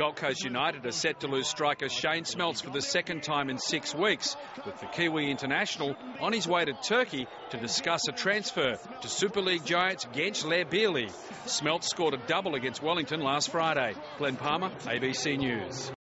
Gold Coast United are set to lose striker Shane Smeltz for the second time in 6 weeks, with the Kiwi international on his way to Turkey to discuss a transfer to Super League giants Genclerbirligi. Smeltz scored a double against Wellington last Friday. Glenn Palmer, ABC News.